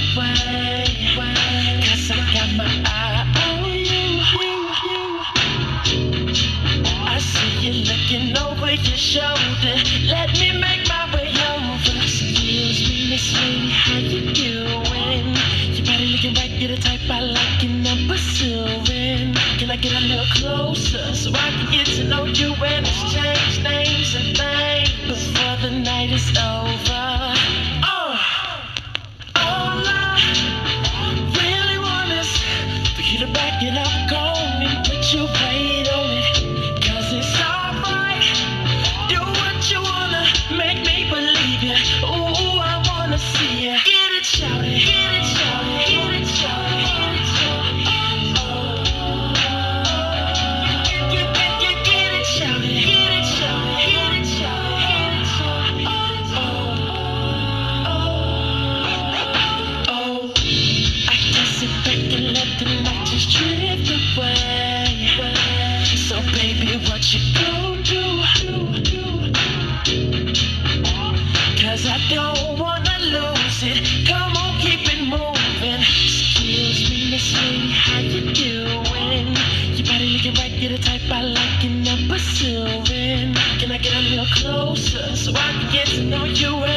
way, 'cause I got my eye on you. I see you looking over your shoulder. Let me make my way over. Excuse me, Miss Lady, how you doing? Your body looking right, you're the type I like and I'm pursuing. Can I get a little closer so I can get to know you and exchange names and things before the night is over? All I really want is for you to back it up, go on and put your weight on it. 'Cause it's alright, do what you wanna, make me believe you. Ooh, I wanna see you. Get it, shout it, get it, shout it, get it, shout it, get it, shout it. Get it, shout it, get it, shout it, get it, shout it, get it, shout it. Oh, I can sit back and let the night just drift away. So baby, what you gon' do? 'Cause I don't wanna lose it. Come on, keep it moving. Excuse me, Miss Lady, how you doing? Your body looking right, you're the type I like and I'm pursuing. Can I get a little closer so I can get to know you?